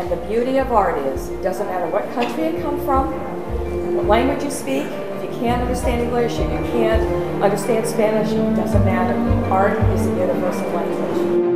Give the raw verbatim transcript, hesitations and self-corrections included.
And the beauty of art is, it doesn't matter what country you come from, what language you speak, if you can't understand English, if you can't understand Spanish, it doesn't matter. Art is a universal language.